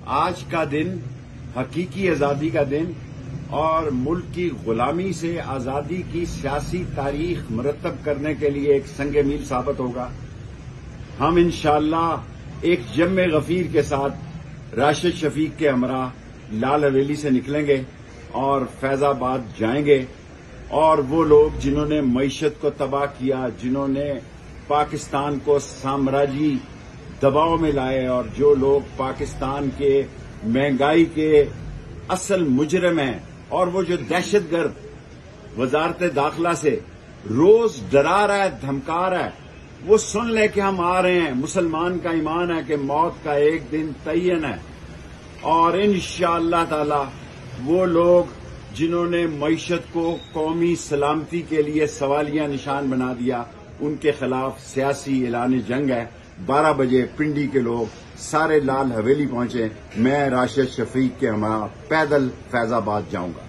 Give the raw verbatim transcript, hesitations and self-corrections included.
آج کا دن حقیقی آزادی کا دن اور ملک کی غلامی سے آزادی کی سیاسی تاریخ مرتب کرنے کے لیے ایک سنگ میل ثابت ہوگا۔ ہم انشاءاللہ ایک جم غفیر کے ساتھ راشد شفیق کے ہمراہ لال حویلی سے نکلیں گے اور فیض آباد جائیں گے، اور وہ لوگ جنہوں نے معیشت کو تباہ کیا، جنہوں نے پاکستان کو سامراجی دباؤ میں لائے، اور جو لوگ پاکستان کے مہنگائی کے اصل مجرم ہیں، اور وہ جو دہشت گرد وزارت داخلہ سے روز ڈرا رہا ہے، دھمکا رہا ہے، وہ سن لے کہ ہم آ رہے ہیں۔ مسلمان کا ایمان ہے کہ موت کا ایک دن تعین ہے، اور انشاءاللہ تعالی وہ لوگ جنہوں نے معیشت کو قومی سلامتی کے لیے سوالیہ نشان بنا دیا، ان کے خلاف سیاسی اعلان جنگ ہے۔ بارہ بجے پنڈی کے لوگ سارے لال حویلی پہنچے، میں راشد شفیق کے ہمراہ پیدل فیض آباد جاؤں گا۔